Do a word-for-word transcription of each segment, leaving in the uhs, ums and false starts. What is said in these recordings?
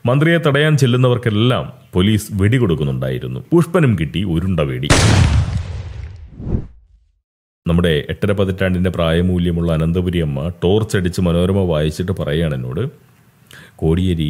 മന്ത്രിയെ തടയാൻ ചെല്ലുന്നവർക്കെല്ലാം പോലീസ് വെടികൊടുക്കുന്നുണ്ടായിരുന്നു. പുഷ്പനും കിട്ടി ഉരുണ്ട വെടി. നമ്മുടെ എട്ടര പതിറ്റാണ്ടിന്റെ പ്രായമൂല്യമുള്ള അനന്തപുരി അമ്മ ടോർച്ചടിച്ച് മനോരമ വായിച്ചിട്ട് പറയുകയാണ് എന്നോട്, കോടിയേരി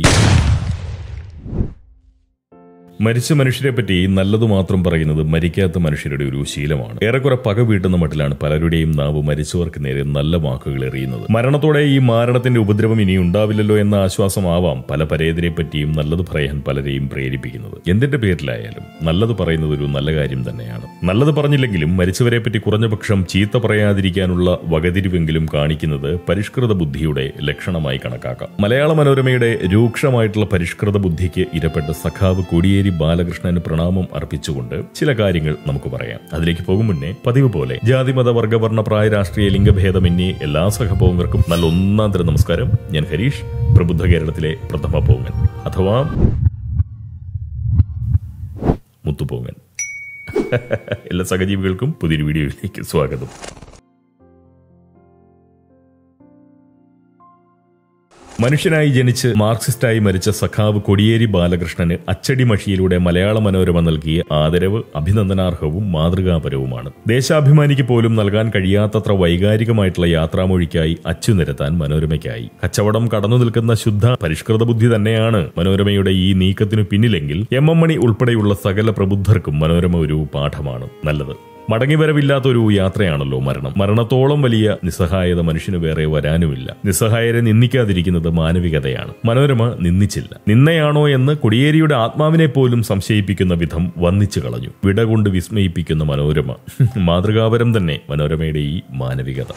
മരിച്ച മനുഷ്യരെ പറ്റി നല്ലതു മാത്രം പറയുന്നത് മരിക്കാത്ത മനുഷ്യരുടെ ഒരു ശീലമാണ്. ഏറെക്കുറെ പക വീട്ടുന്ന മട്ടിലാണ് പലരുടെയും നാവ് മരിച്ചവർക്ക് നേരെ നല്ല വാക്കുകൾ എറിയുന്നത്. മരണത്തോടെ ഈ മാരണത്തിന്റെ ഉപദ്രവം ഇനി ഉണ്ടാവില്ലല്ലോ എന്ന ആശ്വാസമാവാം പല പരേതരെ പറ്റിയും നല്ലത് പറയാൻ പലരെയും പ്രേരിപ്പിക്കുന്നത്. എന്തിന്റെ പേരിലായാലും നല്ലത് പറയുന്നത് ഒരു നല്ല കാര്യം തന്നെയാണ്. നല്ലത് പറഞ്ഞില്ലെങ്കിലും മരിച്ചവരെ പറ്റി കുറഞ്ഞപക്ഷം ചീത്ത പറയാതിരിക്കാനുള്ള വകതിരിവെങ്കിലും കാണിക്കുന്നത് പരിഷ്കൃത ബുദ്ധിയുടെ ലക്ഷണമായി കണക്കാക്കാം. മലയാള മനോരമയുടെ രൂക്ഷമായിട്ടുള്ള പരിഷ്കൃത ബുദ്ധിക്ക് ഇരപ്പെട്ട സഖാവ് കോടിയേരി ബാലകൃഷ്ണന് പ്രണാമം അർപ്പിച്ചുകൊണ്ട് ചില കാര്യങ്ങൾ നമുക്ക് പറയാം. അതിലേക്ക് പോകും മുന്നേ പതിവ് പോലെ ജാതി മത വർഗവർണ്ണ പ്രായ രാഷ്ട്രീയ ലിംഗഭേദമന്യേ എല്ലാ സഹപോങ്ങർക്കും നല്ല ഒന്നാം തരം നമസ്കാരം. ഞാൻ ഹരീഷ്, പ്രബുദ്ധ കേരളത്തിലെ പ്രഥമ പോങ്ങൻ അഥവാ മുത്തുപോങ്ങൻ. എല്ലാ സഹജീവികൾക്കും പുതിയൊരു വീഡിയോയിലേക്ക് സ്വാഗതം. മനുഷ്യനായി ജനിച്ച് മാർക്സിസ്റ്റായി മരിച്ച സഖാവ് കോടിയേരി ബാലകൃഷ്ണന് അച്ചടി മഷിയിലൂടെ മലയാള മനോരമ നൽകിയ ആദരവ് അഭിനന്ദനാർഹവും മാതൃകാപരവുമാണ്. ദേശാഭിമാനിക്ക് പോലും നൽകാൻ കഴിയാത്തത്ര വൈകാരികമായിട്ടുള്ള യാത്രാമൊഴിക്കായി അച്ചുനിരത്താൻ മനോരമയ്ക്കായി. കച്ചവടം കടന്നു നിൽക്കുന്ന ശുദ്ധ പരിഷ്കൃത ബുദ്ധി തന്നെയാണ് മനോരമയുടെ ഈ നീക്കത്തിനു പിന്നിലെങ്കിൽ എം എം മണി ഉൾപ്പെടെയുള്ള സകല പ്രബുദ്ധർക്കും മനോരമ ഒരു പാഠമാണ്. നല്ലത് മടങ്ങിവരവില്ലാത്തൊരു യാത്രയാണല്ലോ മരണം. മരണത്തോളം വലിയ നിസ്സഹായത മനുഷ്യന് വേറെ വരാനുമില്ല. നിസ്സഹായരെ നിന്ദിക്കാതിരിക്കുന്നത് മാനവികതയാണ്. മനോരമ നിന്ദിച്ചില്ല. നിന്നയാണോ എന്ന് കോടിയേരിയുടെ ആത്മാവിനെ പോലും സംശയിപ്പിക്കുന്ന വിധം വന്നിച്ചു കളഞ്ഞു. വിട കൊണ്ട് വിസ്മയിപ്പിക്കുന്ന മനോരമ. മാതൃകാപരം തന്നെ മനോരമയുടെ ഈ മാനവികത.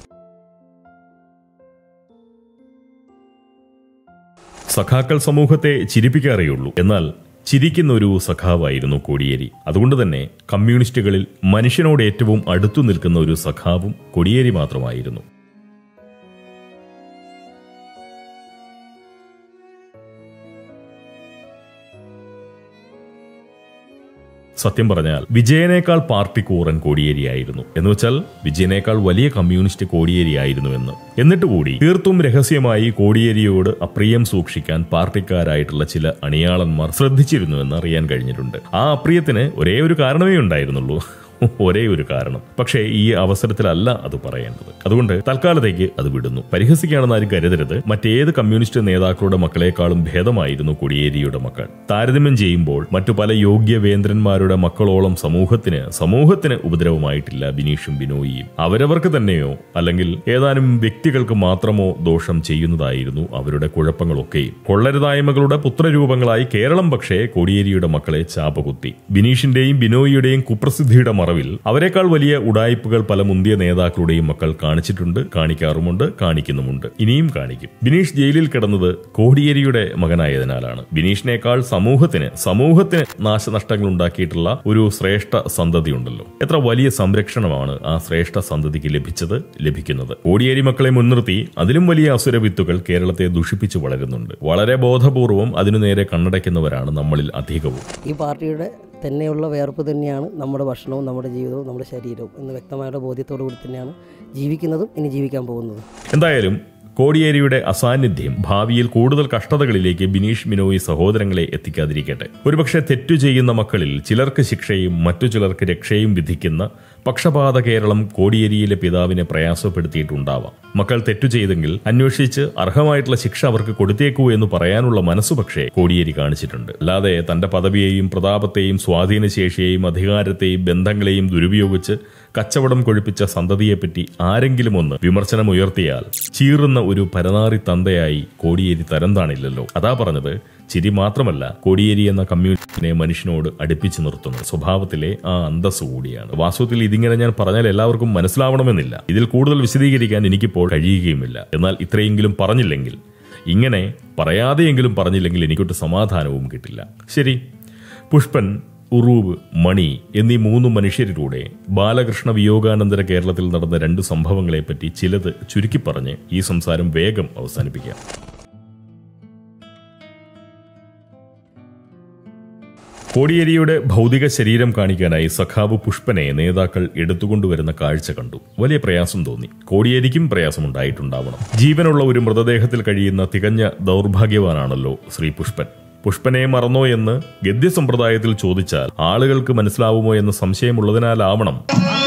സഖാക്കൾ സമൂഹത്തെ ചിരിപ്പിക്കാറേയുള്ളൂ. എന്നാൽ ചിരിക്കുന്ന ഒരു സഖാവായിരുന്നു കോടിയേരി. അതുകൊണ്ട് തന്നെ കമ്മ്യൂണിസ്റ്റുകളിൽ മനുഷ്യനോട് ഏറ്റവും അടുത്തു നിൽക്കുന്ന ഒരു സഖാവും കോടിയേരി മാത്രമായിരുന്നു. സത്യം പറഞ്ഞാൽ വിജയനേക്കാൾ പാർട്ടി കൂറൻ കോടിയേരിയായിരുന്നു. എന്ന് വെച്ചാൽ വിജയനേക്കാൾ വലിയ കമ്മ്യൂണിസ്റ്റ് കോടിയേരിയായിരുന്നു എന്ന്. എന്നിട്ട് കൂടി തീർത്തും രഹസ്യമായി കോടിയേരിയോട് അപ്രിയം സൂക്ഷിക്കാൻ പാർട്ടിക്കാരായിട്ടുള്ള ചില അണിയാളന്മാർ ശ്രദ്ധിച്ചിരുന്നുവെന്ന് അറിയാൻ കഴിഞ്ഞിട്ടുണ്ട്. ആ അപ്രിയത്തിന് ഒരേ ഒരു കാരണമേ ഉണ്ടായിരുന്നുള്ളൂ. ഒരേ ഒരു കാരണം. പക്ഷേ ഈ അവസരത്തിലല്ല അത് പറയേണ്ടത്. അതുകൊണ്ട് തൽക്കാലത്തേക്ക് അത് വിടുന്നു. പരിഹസിക്കുകയാണെന്ന് ആരും കരുതരുത്. മറ്റേത് കമ്മ്യൂണിസ്റ്റ് നേതാക്കളുടെ മക്കളെക്കാളും ഭേദമായിരുന്നു കോടിയേരിയുടെ മക്കൾ. താരതമ്യം ചെയ്യുമ്പോൾ മറ്റു പല യോഗ്യവേന്ദ്രന്മാരുടെ മക്കളോളം സമൂഹത്തിന് സമൂഹത്തിന് ഉപദ്രവമായിട്ടില്ല ബിനീഷും ബിനോയിയും. അവരവർക്ക് തന്നെയോ അല്ലെങ്കിൽ ഏതാനും വ്യക്തികൾക്ക് മാത്രമോ ദോഷം ചെയ്യുന്നതായിരുന്നു അവരുടെ കുഴപ്പങ്ങളൊക്കെയും. കൊള്ളരുതായ്മകളുടെ പുത്രരൂപങ്ങളായി കേരളം പക്ഷേ കോടിയേരിയുടെ മക്കളെ ചാപ്പകുത്തി. ബിനീഷിന്റെയും ബിനോയിയുടെയും കുപ്രസിദ്ധിയുടെ മറവിൽ അവരെക്കാൾ വലിയ ഉടായ്പകൾ പല മുന്തിയ നേതാക്കളുടെയും മക്കൾ കാണിച്ചിട്ടുണ്ട്, കാണിക്കാറുമുണ്ട്, കാണിക്കുന്നുമുണ്ട്, ഇനിയും കാണിക്കും. ബിനീഷ് ജയിലിൽ കിടന്നത് കോടിയേരിയുടെ മകനായതിനാലാണ്. ബിനീഷിനേക്കാൾ സമൂഹത്തിന് സമൂഹത്തിന് നാശനഷ്ടങ്ങൾ ഉണ്ടാക്കിയിട്ടുള്ള ഒരു ശ്രേഷ്ഠ സന്തതി ഉണ്ടല്ലോ. എത്ര വലിയ സംരക്ഷണമാണ് ആ ശ്രേഷ്ഠ സന്തതിക്ക് ലഭിച്ചത്, ലഭിക്കുന്നത്. കോടിയേരി മക്കളെ മുൻനിർത്തി അതിലും വലിയ അസുരവിത്തുകൾ കേരളത്തെ ദുഷിപ്പിച്ചു വളരുന്നുണ്ട്. വളരെ ബോധപൂർവം അതിനു നേരെ കണ്ണടയ്ക്കുന്നവരാണ് നമ്മളിൽ അധികവും. ഈ പാർട്ടിയുടെ തന്നെയുള്ള വേർപ്പ് തന്നെയാണ് നമ്മുടെ ഭക്ഷണവും നമ്മുടെ ജീവിതവും നമ്മുടെ ശരീരവും എന്ന് വ്യക്തമായ ബോധ്യത്തോടു കൂടി തന്നെയാണ് ജീവിക്കുന്നതും ഇനി ജീവിക്കാൻ പോകുന്നതും. എന്തായാലും കോടിയേരിയുടെ അസാന്നിധ്യം ഭാവിയിൽ കൂടുതൽ കഷ്ടതകളിലേക്ക് ബിനീഷ് ബിനോയ് സഹോദരങ്ങളെ എത്തിക്കാതിരിക്കട്ടെ. ഒരുപക്ഷെ തെറ്റു ചെയ്യുന്ന മക്കളിൽ ചിലർക്ക് ശിക്ഷയും മറ്റു ചിലർക്ക് രക്ഷയും വിധിക്കുന്ന പക്ഷപാത കേരളം കോടിയേരിയിലെ പിതാവിനെ പ്രയാസപ്പെടുത്തിയിട്ടുണ്ടാവാം. മക്കൾ തെറ്റു ചെയ്തെങ്കിൽ അന്വേഷിച്ച് അർഹമായിട്ടുള്ള ശിക്ഷ അവർക്ക് കൊടുത്തേക്കൂ എന്ന് പറയാനുള്ള മനസ്സു പക്ഷേ കോടിയേരി കാണിച്ചിട്ടുണ്ട്. അല്ലാതെ തന്റെ പദവിയെയും പ്രതാപത്തെയും സ്വാധീനശേഷിയെയും അധികാരത്തെയും ബന്ധങ്ങളെയും ദുരുപയോഗിച്ച് കച്ചവടം കൊഴിപ്പിച്ച സന്തതിയെപ്പറ്റി ആരെങ്കിലും ഒന്ന് വിമർശനമുയർത്തിയാൽ ചീറുന്ന ഒരു പരനാറി തന്തയായി കോടിയേരി തരം താണില്ലല്ലോ. അതാ പറഞ്ഞത്, ചിരി മാത്രമല്ല കോടിയേരി എന്ന കമ്മ്യൂണിസ്റ്റിനെ മനുഷ്യനോട് അടുപ്പിച്ചു നിർത്തുന്ന സ്വഭാവത്തിലെ ആ അന്തസ് കൂടിയാണ്. വാസ്തവത്തിൽ ഇതിങ്ങനെ ഞാൻ പറഞ്ഞാൽ എല്ലാവർക്കും മനസ്സിലാവണമെന്നില്ല. ഇതിൽ കൂടുതൽ വിശദീകരിക്കാൻ എനിക്കിപ്പോൾ കഴിയുകയുമില്ല. എന്നാൽ ഇത്രയെങ്കിലും പറഞ്ഞില്ലെങ്കിൽ, ഇങ്ങനെ പറയാതെയെങ്കിലും പറഞ്ഞില്ലെങ്കിൽ എനിക്കൊട്ട് സമാധാനവും കിട്ടില്ല. ശരി, പുഷ്പൻ, ഉറൂബ്, മണി എന്നീ മൂന്ന് മനുഷ്യരിലൂടെ ബാലകൃഷ്ണ വിയോഗാനന്തര കേരളത്തിൽ നടന്ന രണ്ട് സംഭവങ്ങളെപ്പറ്റി ചിലത് ചുരുക്കിപ്പറഞ്ഞ് ഈ സംസാരം വേഗം അവസാനിപ്പിക്കാം. കോടിയേരിയുടെ ഭൗതിക ശരീരം കാണിക്കാനായി സഖാവ് പുഷ്പനെ നേതാക്കൾ എടുത്തുകൊണ്ടുവരുന്ന കാഴ്ച കണ്ടു. വലിയ പ്രയാസം തോന്നി. കോടിയേരിക്കും പ്രയാസമുണ്ടായിട്ടുണ്ടാവണം. ജീവനുള്ള ഒരു മൃതദേഹത്തിൽ കഴിയുന്ന തികഞ്ഞ ദൗർഭാഗ്യവാനാണല്ലോ ശ്രീ പുഷ്പൻ. പുഷ്പനെ മറന്നോ എന്ന് ഗദ്യസമ്പ്രദായത്തിൽ ചോദിച്ചാൽ ആളുകൾക്ക് മനസ്സിലാവുമോ എന്ന സംശയമുള്ളതിനാലാവണം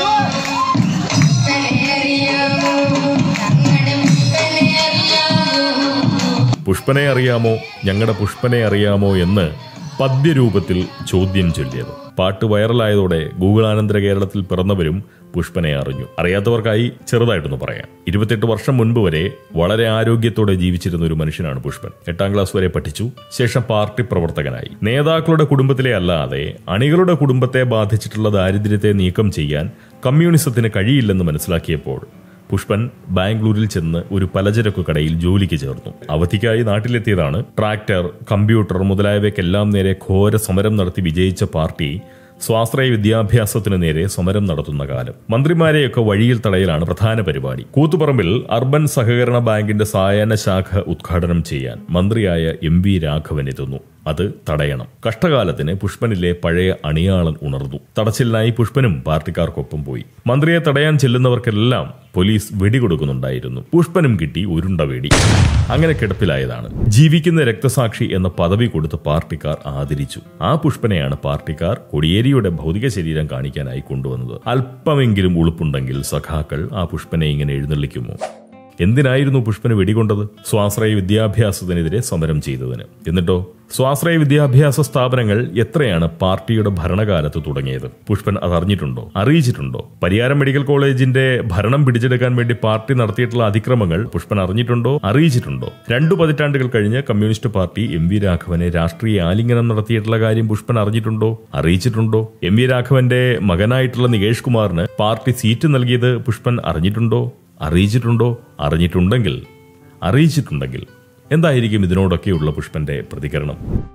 പുഷ്പനെ അറിയാമോ, ഞങ്ങളുടെ പുഷ്പനെ അറിയാമോ എന്ന് പദ്യരൂപത്തിൽ ചോദ്യം ചൊല്ലിയത്. പാട്ട് വൈറലായതോടെ ഗൂഗിൾ ആനന്തര കേരളത്തിൽ പിറന്നവരും പുഷ്പനെ അറിഞ്ഞു. അറിയാത്തവർക്കായി ചെറുതായിട്ടൊന്ന് പറയാം. ഇരുപത്തെട്ട് വർഷം മുൻപ് വരെ വളരെ ആരോഗ്യത്തോടെ ജീവിച്ചിരുന്ന ഒരു മനുഷ്യനാണ് പുഷ്പൻ. എട്ടാം ക്ലാസ് വരെ പഠിച്ചു. ശേഷം പാർട്ടി പ്രവർത്തകനായി. നേതാക്കളുടെ കുടുംബത്തിലെ അല്ലാതെ അണികളുടെ കുടുംബത്തെ ബാധിച്ചിട്ടുള്ള ദാരിദ്ര്യത്തെ നീക്കം ചെയ്യാൻ കമ്മ്യൂണിസത്തിന് കഴിയില്ലെന്ന് മനസ്സിലാക്കിയപ്പോൾ പുഷ്പൻ ബാംഗ്ലൂരിൽ ചെന്ന് ഒരു പലചരക്കു കടയിൽ ജോലിക്ക് ചേർന്നു. അവധിക്കായി നാട്ടിലെത്തിയതാണ്. ട്രാക്ടർ, കമ്പ്യൂട്ടർ മുതലായവയ്ക്കെല്ലാം നേരെ ഘോര സമരം നടത്തി വിജയിച്ച പാർട്ടി സ്വാശ്രയ വിദ്യാഭ്യാസത്തിനു നേരെ സമരം നടത്തുന്ന കാലം. മന്ത്രിമാരെയൊക്കെ വഴിയിൽ തടയലാണ് പ്രധാന പരിപാടി. കൂത്തുപറമ്പിൽ അർബൻ സഹകരണ ബാങ്കിന്റെ സായാഹ്ന ശാഖ ഉദ്ഘാടനം ചെയ്യാൻ മന്ത്രിയായ എം വി രാഘവൻ എത്തുന്നു. അത് തടയണം. കഷ്ടകാലത്തിന് പുഷ്പനിലെ പഴയ അണിയാളൻ ഉണർന്നു. തടച്ചിലിനായി പുഷ്പനും പാർട്ടിക്കാർക്കൊപ്പം പോയി. മന്ത്രിയെ തടയാൻ ചെല്ലുന്നവർക്കെല്ലാം പോലീസ് വെടികൊടുക്കുന്നുണ്ടായിരുന്നു. പുഷ്പനും കിട്ടി ഉരുണ്ട വെടി. അങ്ങനെ കിടപ്പിലായതാണ്. ജീവിക്കുന്ന രക്തസാക്ഷി എന്ന പദവി കൊടുത്ത് പാർട്ടിക്കാർ ആദരിച്ചു. ആ പുഷ്പനെയാണ് പാർട്ടിക്കാർ കോടിയേരിയുടെ ഭൗതിക ശരീരം കാണിക്കാനായി കൊണ്ടുവന്നത്. അല്പമെങ്കിലും ഉളുപ്പുണ്ടെങ്കിൽ സഖാക്കൾ ആ പുഷ്പനെ ഇങ്ങനെ എഴുന്നള്ളിക്കുമോ? എന്തിനായിരുന്നു പുഷ്പന് വെടികൊണ്ടത്? സ്വാശ്രയ വിദ്യാഭ്യാസത്തിനെതിരെ സമരം ചെയ്തതിന്. എന്നിട്ടോ സ്വാശ്രയ വിദ്യാഭ്യാസ സ്ഥാപനങ്ങൾ എത്രയാണ് പാർട്ടിയുടെ ഭരണകാലത്ത് തുടങ്ങിയത്? പുഷ്പൻ അതറിഞ്ഞിട്ടുണ്ടോ? അറിയിച്ചിട്ടുണ്ടോ? പരിയാരം മെഡിക്കൽ കോളേജിന്റെ ഭരണം പിടിച്ചെടുക്കാൻ വേണ്ടി പാർട്ടി നടത്തിയിട്ടുള്ള അതിക്രമങ്ങൾ പുഷ്പൻ അറിഞ്ഞിട്ടുണ്ടോ? അറിയിച്ചിട്ടുണ്ടോ? രണ്ടു പതിറ്റാണ്ടുകൾ കഴിഞ്ഞ് കമ്മ്യൂണിസ്റ്റ് പാർട്ടി എം വി രാഘവനെ രാഷ്ട്രീയ ആലിംഗനം നടത്തിയിട്ടുള്ള കാര്യം പുഷ്പൻ അറിഞ്ഞിട്ടുണ്ടോ? അറിയിച്ചിട്ടുണ്ടോ? എം വി രാഘവന്റെ മകനായിട്ടുള്ള നികേഷ് കുമാറിന് പാർട്ടി സീറ്റ് നൽകിയത് പുഷ്പൻ അറിഞ്ഞിട്ടുണ്ടോ? അറിയിച്ചിട്ടുണ്ടോ? അറിഞ്ഞിട്ടുണ്ടെങ്കിൽ അറിയിച്ചിട്ടുണ്ടെങ്കിൽ എന്തായിരിക്കും ഇതിനോടൊക്കെയുള്ള പുഷ്പന്റെ പ്രതികരണം?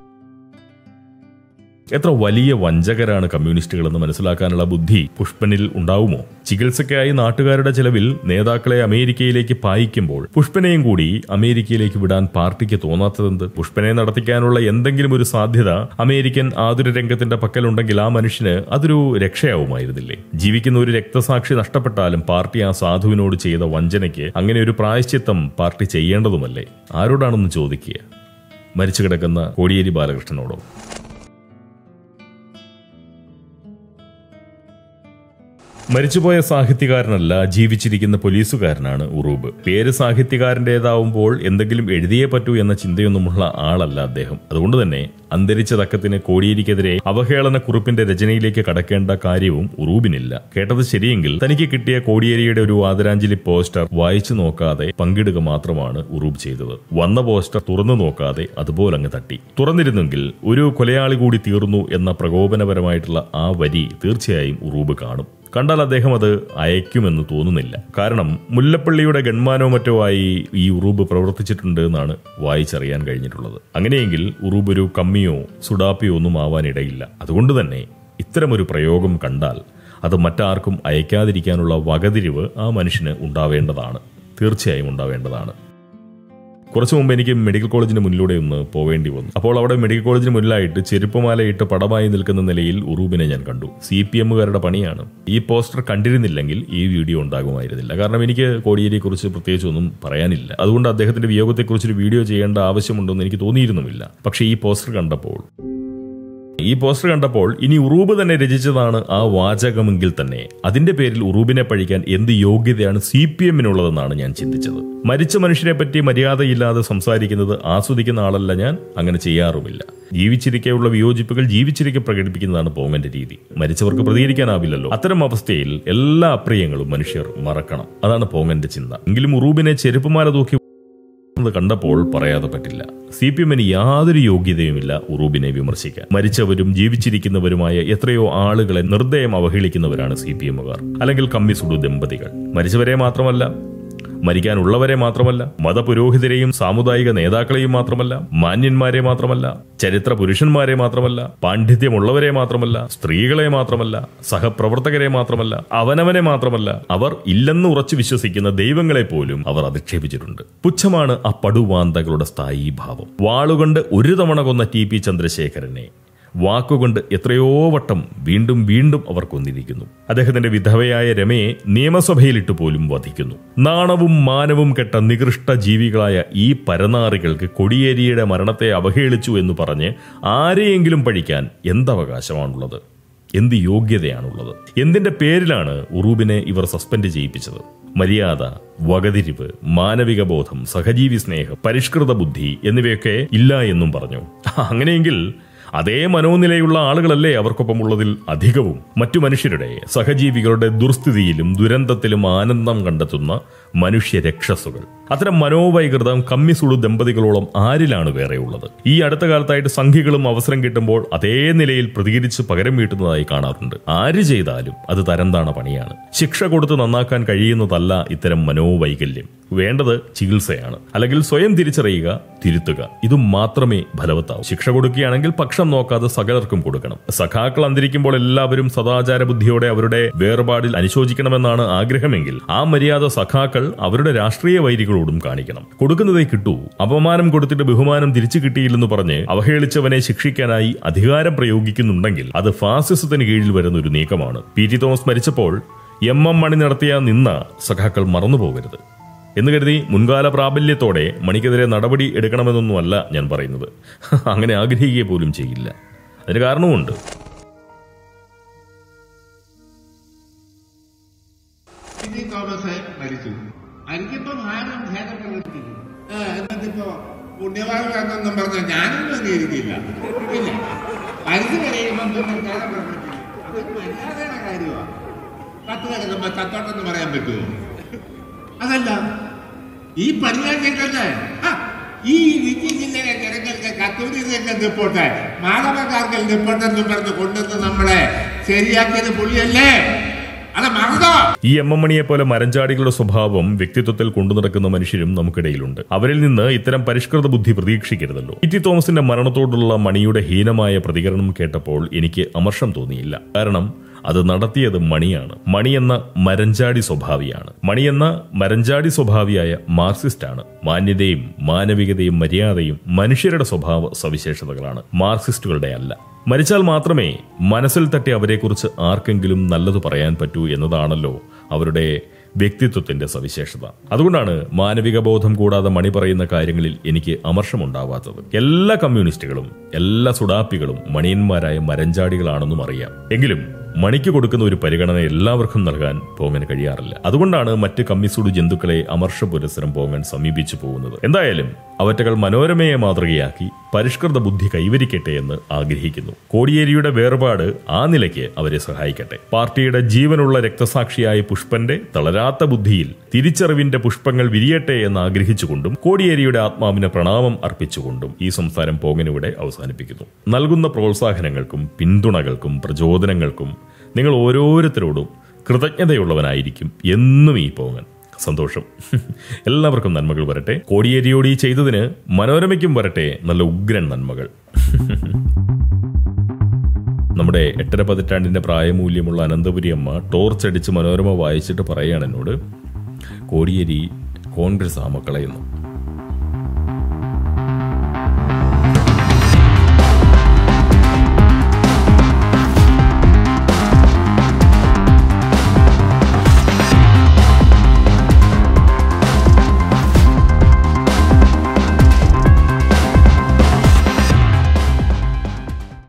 എത്ര വലിയ വഞ്ചകരാണ് കമ്മ്യൂണിസ്റ്റുകളെന്ന് മനസ്സിലാക്കാനുള്ള ബുദ്ധി പുഷ്പനിൽ ഉണ്ടാവുമോ? ചികിത്സയ്ക്കായി നാട്ടുകാരുടെ ചെലവിൽ നേതാക്കളെ അമേരിക്കയിലേക്ക് പായിക്കുമ്പോൾ പുഷ്പനെയും കൂടി അമേരിക്കയിലേക്ക് വിടാൻ പാർട്ടിക്ക് തോന്നാത്തതെന്ത്? പുഷ്പനെ നടത്തിക്കാനുള്ള എന്തെങ്കിലും ഒരു സാധ്യത അമേരിക്കൻ ആതുര രംഗത്തിന്റെ പക്കലുണ്ടെങ്കിൽ ആ മനുഷ്യന് അതൊരു രക്ഷയാവുമായിരുന്നില്ലേ? ജീവിക്കുന്ന ഒരു രക്തസാക്ഷി നഷ്ടപ്പെട്ടാലും പാർട്ടി ആ സാധുവിനോട് ചെയ്ത വഞ്ചനയ്ക്ക് അങ്ങനെ ഒരു പ്രായശ്ചിത്തം പാർട്ടി ചെയ്യേണ്ടതുമല്ലേ? ആരോടാണെന്ന് ചോദിക്കുക. മരിച്ചു കിടക്കുന്ന കോടിയേരി ബാലകൃഷ്ണനോടോ? മരിച്ചുപോയ സാഹിത്യകാരനല്ല, ജീവിച്ചിരിക്കുന്ന പോലീസുകാരനാണ് ഉറൂബ്. പേര് സാഹിത്യകാരന്റേതാവുമ്പോൾ എന്തെങ്കിലും എഴുതിയേ പറ്റൂ എന്ന ചിന്തയൊന്നുമുള്ള ആളല്ല അദ്ദേഹം. അതുകൊണ്ട് തന്നെ അന്തരിച്ച തക്കത്തിന് കോടിയേരിക്കെതിരെ അവഹേളന കുറിപ്പിന്റെ രചനയിലേക്ക് കടക്കേണ്ട കാര്യവും ഉറൂബിനില്ല. കേട്ടത് ശരിയെങ്കിൽ തനിക്ക് കിട്ടിയ കോടിയേരിയുടെ ഒരു ആദരാഞ്ജലി പോസ്റ്റർ വായിച്ചു നോക്കാതെ പങ്കിടുക മാത്രമാണ് ഉറൂബ് ചെയ്തത്. വന്ന പോസ്റ്റർ തുറന്നു നോക്കാതെ അതുപോലെ അങ്ങ് തട്ടി. തുറന്നിരുന്നെങ്കിൽ ഒരു കൊലയാളി കൂടി തീർന്നു എന്ന പ്രകോപനപരമായിട്ടുള്ള ആ വരി തീർച്ചയായും ഉറൂബ് കാണും. കണ്ടാൽ അദ്ദേഹം അത് അയക്കുമെന്ന് തോന്നുന്നില്ല. കാരണം മുല്ലപ്പള്ളിയുടെ ഗൺമാനോ മറ്റോ ആയി ഈ ഉറൂബ് പ്രവർത്തിച്ചിട്ടുണ്ട് എന്നാണ് വായിച്ചറിയാൻ കഴിഞ്ഞിട്ടുള്ളത്. അങ്ങനെയെങ്കിൽ ഉറൂബ് ഒരു കമ്മിയോ സുഡാപ്പിയോ ഒന്നും ആവാനിടയില്ല. അതുകൊണ്ട് തന്നെ ഇത്തരമൊരു പ്രയോഗം കണ്ടാൽ അത് മറ്റാർക്കും അയക്കാതിരിക്കാനുള്ള വകതിരിവ് ആ മനുഷ്യന് ഉണ്ടാവേണ്ടതാണ്. തീർച്ചയായും ഉണ്ടാവേണ്ടതാണ്. കുറച്ചു മുമ്പ് എനിക്ക് മെഡിക്കൽ കോളേജിന് മുന്നിലൂടെ ഒന്ന് പോവേണ്ടി വന്നു. അപ്പോൾ അവിടെ മെഡിക്കൽ കോളേജിന് മുന്നിലായിട്ട് ചെരുപ്പമാലയിട്ട് പടമായി നിൽക്കുന്ന നിലയിൽ ഉറൂബിനെ ഞാൻ കണ്ടു. സി പി എമ്മുകാരുടെ പണിയാണ്. ഈ പോസ്റ്റർ കണ്ടിരുന്നില്ലെങ്കിൽ ഈ വീഡിയോ ഉണ്ടാകുമായിരുന്നില്ല. കാരണം എനിക്ക് കോടിയേരിയെ കുറിച്ച് പ്രത്യേകിച്ച് ഒന്നും പറയാനില്ല. അതുകൊണ്ട് അദ്ദേഹത്തിന്റെ വിയോഗത്തെക്കുറിച്ചൊരു വീഡിയോ ചെയ്യേണ്ട ആവശ്യമുണ്ടെന്ന് എനിക്ക് തോന്നിയിരുന്നുമില്ല. പക്ഷേ ഈ പോസ്റ്റർ കണ്ടപ്പോൾ ഈ പോസ്റ്റർ കണ്ടപ്പോൾ ഇനി ഉറൂബ് തന്നെ രചിച്ചതാണ് ആ വാചകമെങ്കിൽ തന്നെ അതിന്റെ പേരിൽ ഉറൂബിനെ പഴിക്കാൻ എന്ത് യോഗ്യതയാണ് സി പി എമ്മിനുള്ളതെന്നാണ് ഞാൻ ചിന്തിച്ചത്. മരിച്ച മനുഷ്യരെ പറ്റി മര്യാദയില്ലാതെ സംസാരിക്കുന്നത് ആസ്വദിക്കുന്ന ആളല്ല ഞാൻ. അങ്ങനെ ചെയ്യാറുമില്ല. ജീവിച്ചിരിക്കെയുള്ള വിയോജിപ്പുകൾ ജീവിച്ചിരിക്കെ പ്രകടിപ്പിക്കുന്നതാണ് പോങ്ങന്റെ രീതി. മരിച്ചവർക്ക് പ്രതികരിക്കാനാവില്ലല്ലോ. അത്തരം അവസ്ഥയിൽ എല്ലാ അപ്രിയങ്ങളും മനുഷ്യർ മറക്കണം. അതാണ് പോങ്ങന്റെ ചിന്ത. എങ്കിലും ഉറൂബിനെ ചെരുപ്പുമാല തൂക്കി കണ്ടപ്പോൾ പറയാതെ പറ്റില്ല. സി പി എമ്മിന് യാതൊരു യോഗ്യതയുമില്ല ഉറൂബിനെ വിമർശിക്കാൻ. മരിച്ചവരും ജീവിച്ചിരിക്കുന്നവരുമായ എത്രയോ ആളുകളെ നിർദ്ദയം അവഹേളിക്കുന്നവരാണ് സി പി എമ്മുകാർ, അല്ലെങ്കിൽ കമ്മിസുഡു ദമ്പതികൾ. മരിച്ചവരെ മാത്രമല്ല, മരിക്കാനുള്ളവരെ മാത്രമല്ല, മതപുരോഹിതരെയും സാമുദായിക നേതാക്കളെയും മാത്രമല്ല, മാന്യന്മാരെ മാത്രമല്ല, ചരിത്ര പുരുഷന്മാരെ മാത്രമല്ല, പാണ്ഡിത്യമുള്ളവരെ മാത്രമല്ല, സ്ത്രീകളെ മാത്രമല്ല, സഹപ്രവർത്തകരെ മാത്രമല്ല, അവനവനെ മാത്രമല്ല, അവർ ഇല്ലെന്ന് ഉറച്ചു വിശ്വസിക്കുന്ന ദൈവങ്ങളെ പോലും അവർ അധിക്ഷേപിച്ചിട്ടുണ്ട്. പുച്ഛമാണ് ആ പടുവാന്തകളുടെ സ്ഥായീഭാവം. വാളുകൊണ്ട് ഒരു തവണ കൊന്ന ടി പി ചന്ദ്രശേഖരനെ വാക്കുകൊണ്ട് എത്രയോ വട്ടം വീണ്ടും വീണ്ടും അവർ കൊന്നിരിക്കുന്നു. അദ്ദേഹത്തിന്റെ വിധവയായ രമയെ നിയമസഭയിലിട്ട് പോലും വധിക്കുന്നു. നാണവും മാനവും കെട്ട നികൃഷ്ട ജീവികളായ ഈ പരനാറികൾക്ക് കോടിയേരിയുടെ മരണത്തെ അവഹേളിച്ചു എന്ന് പറഞ്ഞ് ആരെയെങ്കിലും പഴിക്കാൻ എന്തവകാശമാണുള്ളത്? എന്ത് യോഗ്യതയാണുള്ളത്? എന്തിന്റെ പേരിലാണ് ഉറൂബിനെ ഇവർ സസ്പെൻഡ് ചെയ്യിപ്പിച്ചത്? മര്യാദ, വകതിരിവ്, മാനവിക ബോധം, സഹജീവി സ്നേഹം, പരിഷ്കൃത ബുദ്ധി എന്നിവയൊക്കെ ഇല്ല എന്നും പറഞ്ഞു. അങ്ങനെയെങ്കിൽ അതേ മനോനിലയുള്ള ആളുകളല്ലേ അവർക്കൊപ്പമുള്ളതിൽ അധികവും? മറ്റു മനുഷ്യരുടെ, സഹജീവികളുടെ ദുർസ്ഥിതിയിലും ദുരന്തത്തിലും ആനന്ദം കണ്ടെത്തുന്ന മനുഷ്യ രക്ഷസുകൾ. അത്തരം മനോവൈകൃതം കമ്മിസുളു ദമ്പതികളോളം ആരിലാണ് വേറെയുള്ളത്? ഈ അടുത്ത കാലത്തായിട്ട് സംഘികളും അവസരം കിട്ടുമ്പോൾ അതേ നിലയിൽ പ്രതികരിച്ച് പകരം വീട്ടുന്നതായി കാണാറുണ്ട്. ആര് ചെയ്താലും അത് തരംതാണ പണിയാണ്. ശിക്ഷ കൊടുത്ത് നന്നാക്കാൻ കഴിയുന്നതല്ല ഇത്തരം മനോവൈകല്യം. വേണ്ടത് ചികിത്സയാണ്. അല്ലെങ്കിൽ സ്വയം തിരിച്ചറിയുക, തിരുത്തുക. ഇതും മാത്രമേ ഫലവത്താവൂ. ശിക്ഷ കൊടുക്കുകയാണെങ്കിൽ പക്ഷം നോക്കാതെ സകലർക്കും കൊടുക്കണം. സഖാക്കൾ അന്തരിക്കുമ്പോൾ എല്ലാവരും സദാചാര ബുദ്ധിയോടെ അവരുടെ വേർപാടിൽ അനുശോചിക്കണമെന്നാണ് ആഗ്രഹമെങ്കിൽ ആ മര്യാദ സഖാക്കൾ അവരുടെ രാഷ്ട്രീയ വൈരികളോടും കാണിക്കണം. കൊടുക്കുന്നതേ കിട്ടൂ. അപമാനം കൊടുത്തിട്ട് ബഹുമാനം തിരിച്ചു കിട്ടിയില്ലെന്ന് പറഞ്ഞ് അവഹേളിച്ചവനെ ശിക്ഷിക്കാനായി അധികാരം പ്രയോഗിക്കുന്നുണ്ടെങ്കിൽ അത് ഫാസിസത്തിന് കീഴിൽ വരുന്ന ഒരു നീക്കമാണ്. പി ടി തോമസ് മരിച്ചപ്പോൾ എം എം മണി നടത്തിയ നിന്ന സഖാക്കൾ മറന്നുപോകരുത് എന്ന് കരുതി മുൻകാല പ്രാബല്യത്തോടെ മണിക്കെതിരെ നടപടി എടുക്കണമെന്നൊന്നുമല്ല ഞാൻ പറയുന്നത്. അങ്ങനെ ആഗ്രഹിക്കുക പോലും ചെയ്യില്ല. അതിന് കാരണവുമുണ്ട്. പുണ്യവാദം പറഞ്ഞ ഞാനൊന്നും അംഗീകരിക്കില്ല. പിന്നെ മരിച്ചു കഴിയുമ്പോൾ മര്യാദയുടെ കാര്യമാണ്. കത്ത് കിടക്കുമ്പോ തത്തോട്ടെന്ന് പറയാൻ പറ്റുമോ? അതല്ല, ഈ പരിപാടിയൊക്കെ ഈ ഇടുക്കി ജില്ലയിലെ ജനങ്ങൾക്ക് കത്തോലിക്കർക്ക് റിപ്പോർട്ട്, മാധവക്കാർക്ക് റിപ്പോർട്ടെന്ന് പറഞ്ഞ് കൊണ്ടുവന്ന് നമ്മളെ ശരിയാക്കിയത് പുള്ളിയല്ലേ? അത് മറന്നോ? ഈ എം എം മണിയെ പോലെ മരഞ്ചാടികളുടെ സ്വഭാവം വ്യക്തിത്വത്തിൽ കൊണ്ടു നടക്കുന്ന മനുഷ്യരും നമുക്കിടയിലുണ്ട്. അവരിൽ നിന്ന് ഇത്തരം പരിഷ്കൃത ബുദ്ധി പ്രതീക്ഷിക്കരുതല്ലോ. പി ടി തോമസിന്റെ മരണത്തോടുള്ള മണിയുടെ ഹീനമായ പ്രതികരണം കേട്ടപ്പോൾ എനിക്ക് അമർഷം തോന്നിയില്ല. കാരണം അത് നടത്തിയത് മണിയാണ്. മണി എന്ന മരഞ്ചാടി സ്വഭാവിയാണ്. മണി എന്ന മരഞ്ചാടി സ്വഭാവിയായ മാർക്സിസ്റ്റാണ്. മാന്യതയും മാനവികതയും മര്യാദയും മനുഷ്യരുടെ സ്വഭാവ സവിശേഷതകളാണ്, മാർക്സിസ്റ്റുകളുടെ അല്ല. മരിച്ചാൽ മാത്രമേ മനസ്സിൽ തട്ടി അവരെക്കുറിച്ച് ആർക്കെങ്കിലും നല്ലത് പറയാൻ പറ്റൂ എന്നതാണല്ലോ അവരുടെ വ്യക്തിത്വത്തിന്റെ സവിശേഷത. അതുകൊണ്ടാണ് മാനവിക ബോധം കൂടാതെ മണി പറയുന്ന കാര്യങ്ങളിൽ എനിക്ക് അമർഷമുണ്ടാവാത്തത്. എല്ലാ കമ്മ്യൂണിസ്റ്റുകളും എല്ലാ സുഡാപ്പികളും മണിയന്മാരായ മരഞ്ചാടികളാണെന്നും അറിയാം. എങ്കിലും മണിക്ക് കൊടുക്കുന്ന ഒരു പരിഗണന എല്ലാവർക്കും നൽകാൻ പോങ്ങൻ കഴിയാറില്ല. അതുകൊണ്ടാണ് മറ്റ് കമ്മിസുഡു ജന്തുക്കളെ അമർഷ പുരസ്സരം പോങ്ങൻ സമീപിച്ചു പോകുന്നത്. എന്തായാലും അവറ്റകൾ മനോരമയെ മാതൃകയാക്കി പരിഷ്കൃത ബുദ്ധി കൈവരിക്കട്ടെ എന്ന് ആഗ്രഹിക്കുന്നു. കോടിയേരിയുടെ വേർപാട് ആ നിലയ്ക്ക് അവരെ സഹായിക്കട്ടെ. പാർട്ടിയുടെ ജീവനുള്ള രക്തസാക്ഷിയായ പുഷ്പന്റെ തളരാത്ത ബുദ്ധിയിൽ തിരിച്ചറിവിന്റെ പുഷ്പങ്ങൾ വിരിയട്ടെ എന്ന് ആഗ്രഹിച്ചുകൊണ്ടും കോടിയേരിയുടെ ആത്മാവിന് പ്രണാമം അർപ്പിച്ചുകൊണ്ടും ഈ സംസാരം പോങ്ങനിവിടെ അവസാനിപ്പിക്കുന്നു. നൽകുന്ന പ്രോത്സാഹനങ്ങൾക്കും പിന്തുണകൾക്കും പ്രചോദനങ്ങൾക്കും നിങ്ങൾ ഓരോരുത്തരോടും കൃതജ്ഞതയുള്ളവനായിരിക്കും എന്നും ഈ പോങ്ങൻ. സന്തോഷം. എല്ലാവർക്കും നന്മകൾ വരട്ടെ. കോടിയേരിയോട് ഈ ചെയ്തതിന് മനോരമയ്ക്കും വരട്ടെ നല്ല ഉഗ്രൻ നന്മകൾ. നമ്മുടെ എട്ടര പതിറ്റാണ്ടിന്റെ പ്രായമൂല്യമുള്ള അനന്തപുരി അമ്മ ടോർച്ചടിച്ച് മനോരമ വായിച്ചിട്ട് പറയാണ് എന്നോട്, കോടിയേരി കോൺഗ്രസ് ആ മക്കളെയെന്ന്.